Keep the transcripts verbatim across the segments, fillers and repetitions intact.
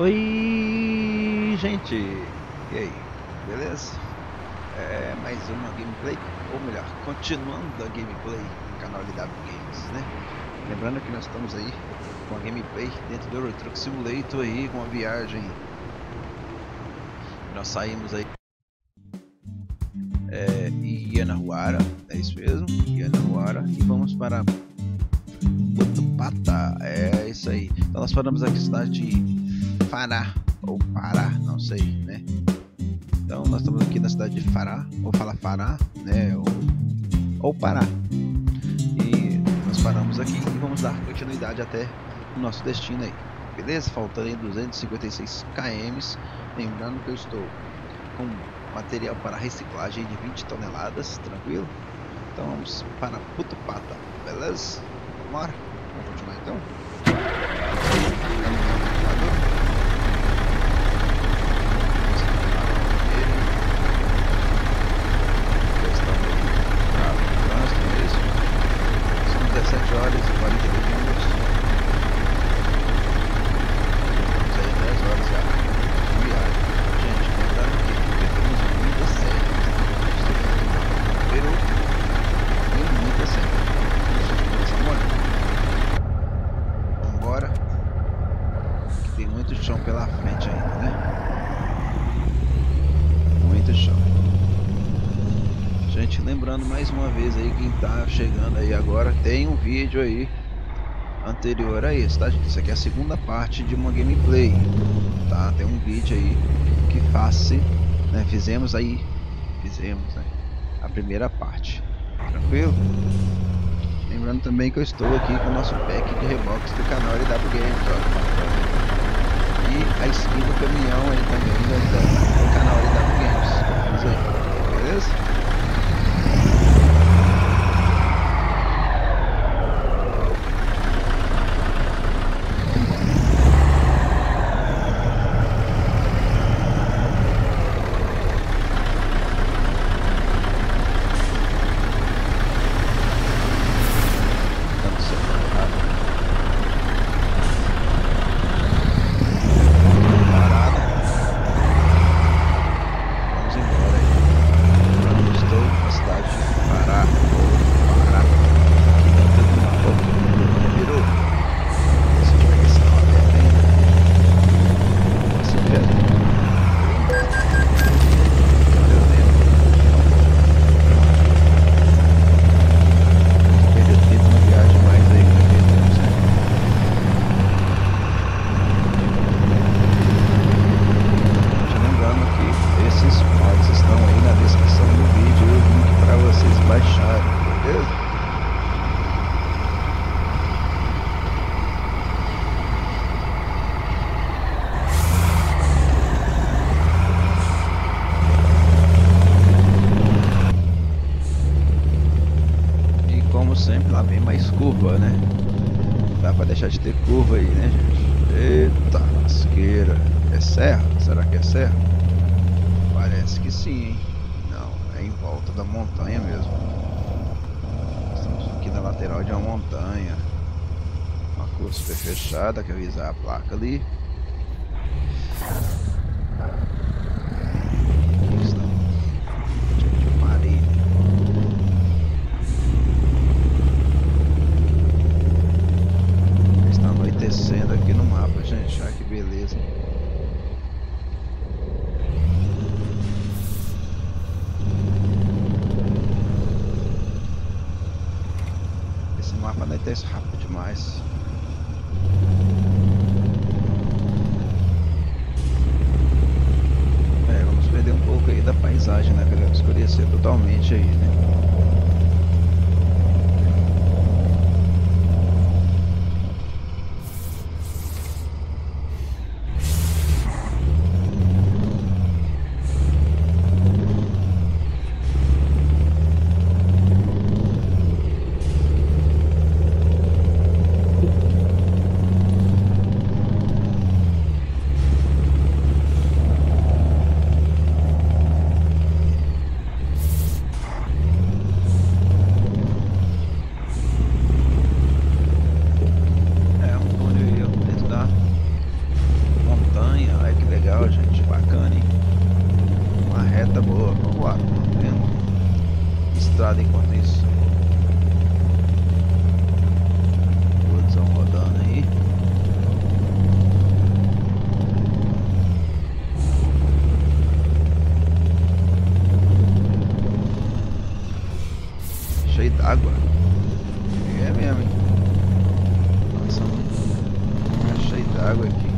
Oi, gente! E aí, beleza? É mais uma gameplay, ou melhor, continuando a gameplay no canal L W Games, né? Lembrando que nós estamos aí com a gameplay dentro do Euro Truck Simulator aí, com uma viagem. Nós saímos aí é, em Yanahuara, é isso mesmo, Yanahuara, e vamos para Putupata, é isso aí. Então nós paramos aqui na cidade de Fará, ou Pará, não sei, né? Então nós estamos aqui na cidade de Fará, ou fala Fará, né? Ou, ou Pará. E nós paramos aqui e vamos dar continuidade até o nosso destino aí. Beleza? Faltando aí duzentos e cinquenta e seis quilômetros. Lembrando que eu estou com material para reciclagem de vinte toneladas, tranquilo? Então vamos para Putupata, beleza? Vamos lá? Vamos continuar então? dezessete horas e quarenta e dois minutos. Estamos aí dez horas já de viagem. Gente, lembrando que pegamos muita série. Peru e muita série. Vambora. Que tem muito chão pela frente ainda, né? Muito chão. Gente, lembrando mais uma vez aí, quem tá chegando aí agora, tem um vídeo aí anterior a esse, tá, gente? Isso aqui é a segunda parte de uma gameplay, tá? Tem um vídeo aí que faz, né? Fizemos aí, fizemos, né? A primeira parte, tranquilo? Lembrando também que eu estou aqui com o nosso pack de reboques do canal L W Games, ó. E a skin do caminhão aí também do, do canal L W Games, isso aí, beleza? Sempre lá vem mais curva, né? Dá pra deixar de ter curva aí, né, gente? Eita lasqueira. É serra? Será que é serra? Parece que sim, hein? Não, é em volta da montanha mesmo. Estamos aqui na lateral de uma montanha. Uma curva super fechada, que avisar a placa ali. Descendo aqui no mapa, gente, olha que beleza. Esse mapa não desce rápido demais. É, vamos perder um pouco aí da paisagem, né? Que deve escurecer totalmente aí, né? Reta boa, vambora, vamos vendo. Estrada enquanto isso. Todos vão rodando aí. Cheio d'água. É mesmo, hein? Nossa, tá cheio d'água aqui.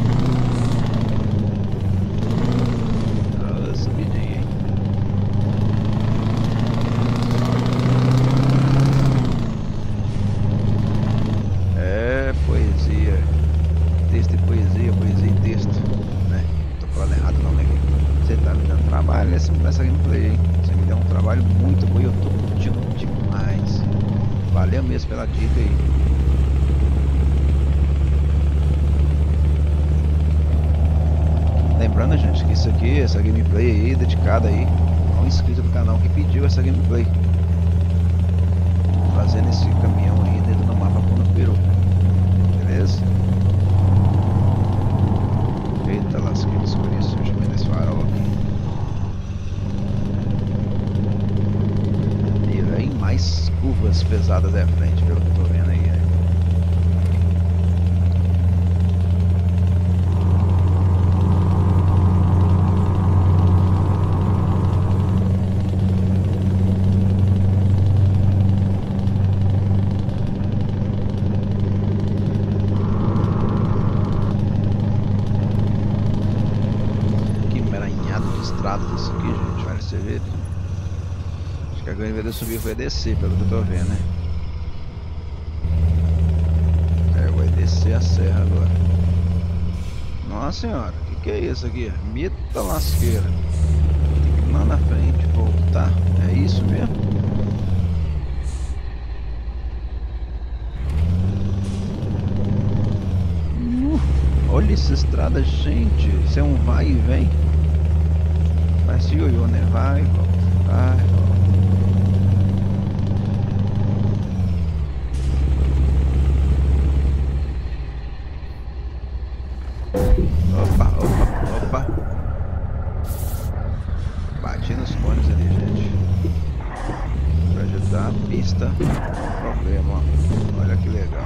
Essa gameplay, hein? Você me deu um trabalho muito bom e eu tô curtindo demais. Valeu mesmo pela dica aí. Lembrando, gente, que isso aqui, essa gameplay aí, dedicada aí a um inscrito do canal que pediu essa gameplay. Fazendo esse caminhão aí dentro do mapa Puno Peru. Beleza? Eita lasqueira, escureceu, deixa eu ver nesse farol aqui. Mais curvas pesadas à frente, pelo que eu tô vendo aí, né? Que emaranhado de estrada isso aqui, gente. Olha, você vê. Agora, em vez de eu subir, vai descer, pelo que eu tô vendo, né? É, vai descer a serra agora. Nossa senhora, o que, que é isso aqui? Meta lasqueira. Tem que ir lá na frente voltar. É isso mesmo? Uh, olha essa estrada, gente. Isso é um vai e vem. Parece ioiô, né? Vai, volta, vai, volta. Opa, opa, opa. Bati nos cones ali, gente. Pra ajudar a pista. Não problema, ó. Olha que legal.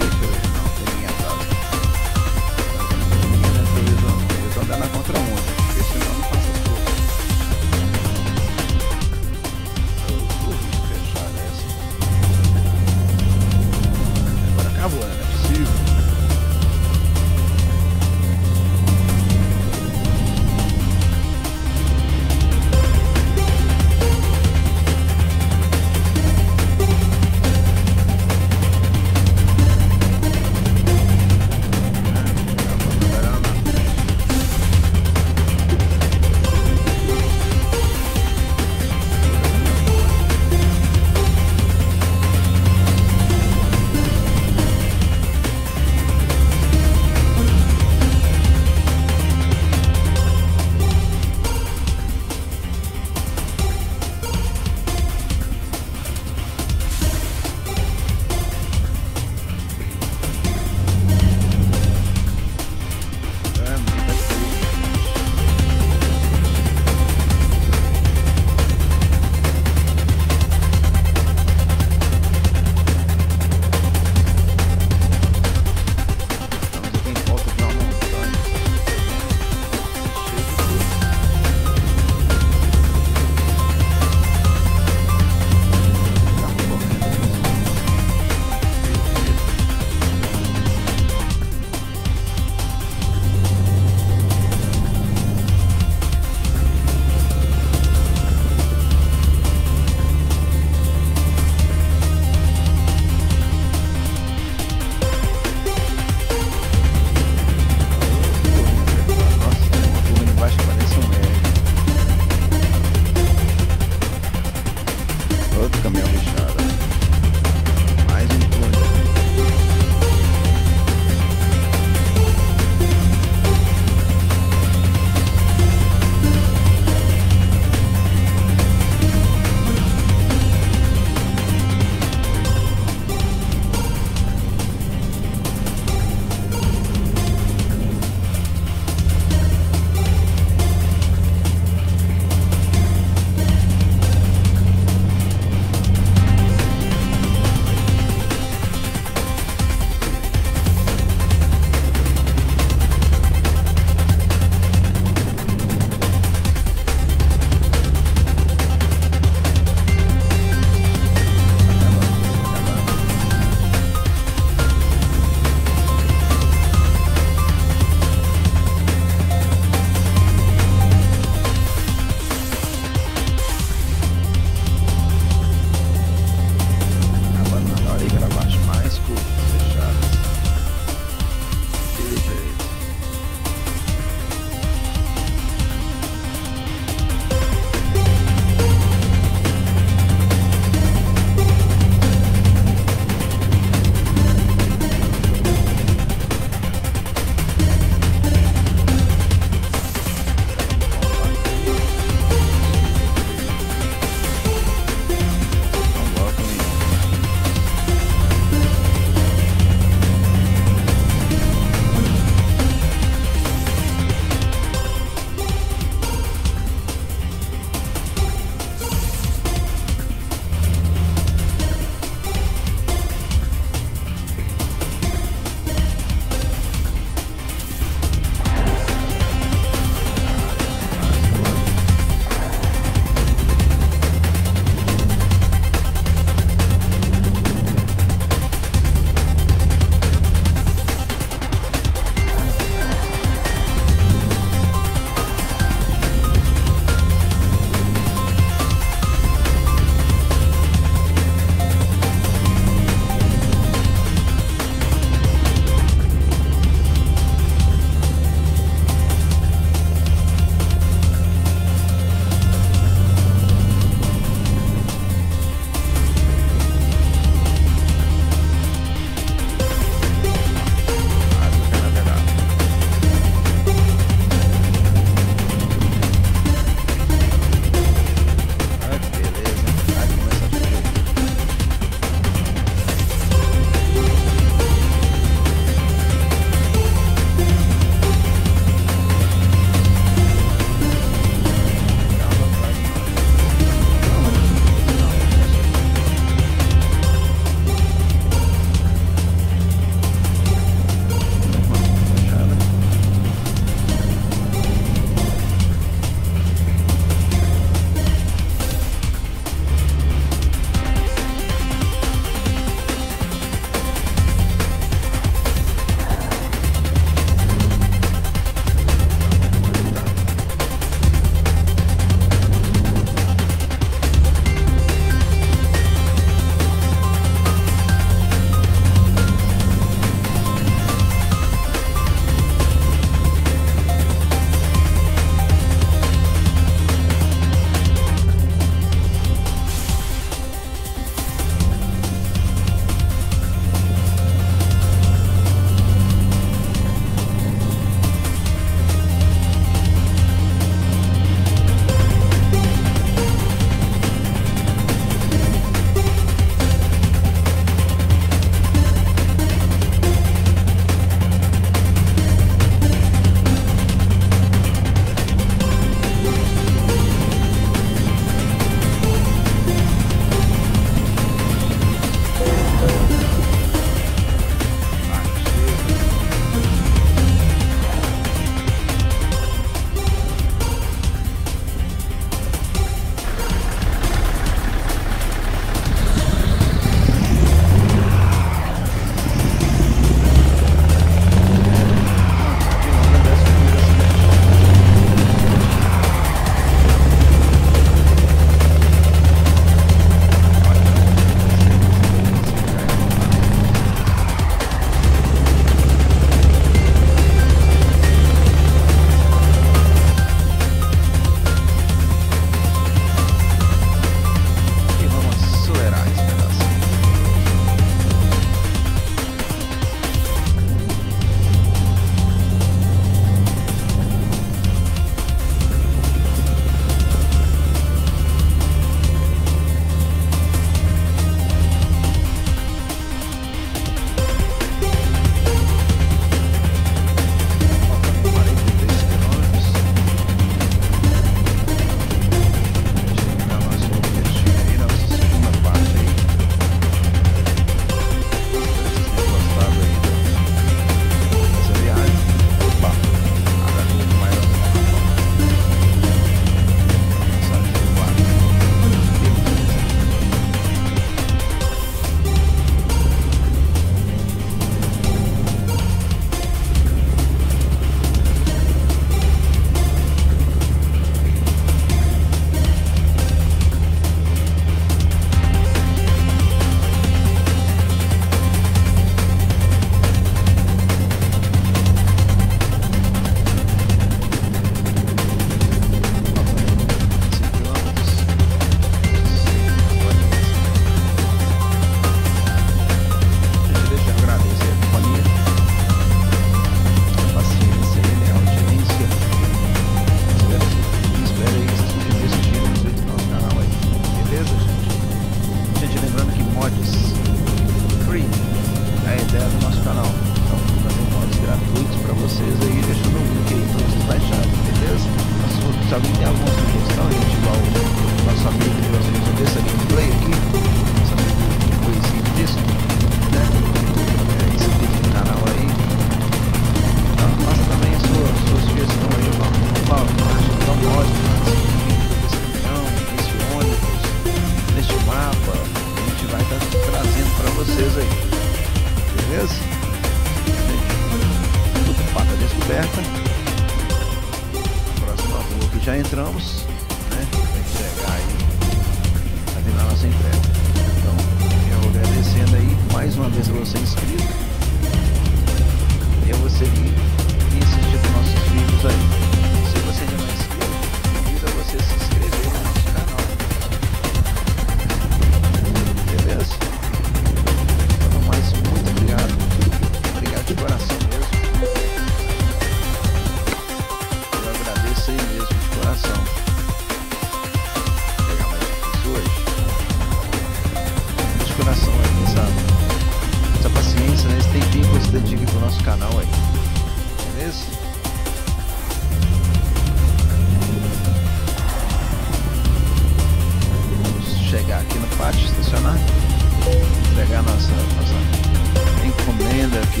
aqui no pátio estacionar, entregar nossa, nossa encomenda aqui.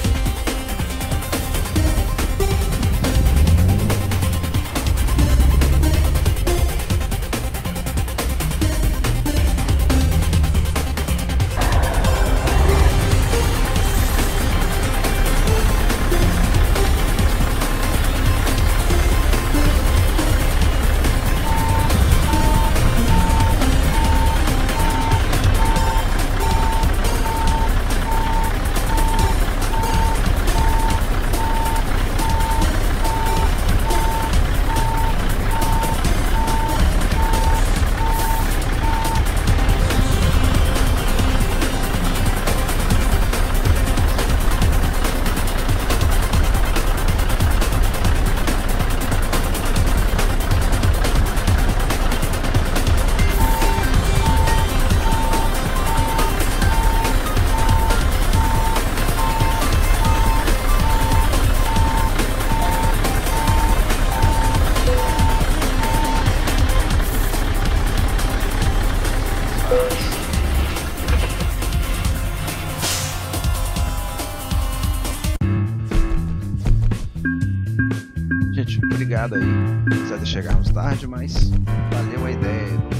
Gente, obrigado aí, apesar de chegarmos tarde, mas valeu a ideia do,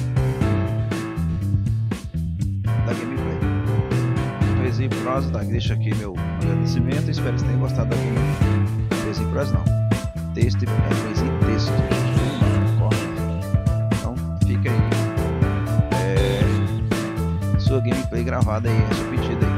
da gameplay. Poesia em prosa, tá? Deixa aqui meu agradecimento, espero que vocês tenham gostado da gameplay. Poesia em prosa não, texto e é, poesia em texto, então fica aí, é, sua gameplay gravada aí, é sua pedida aí.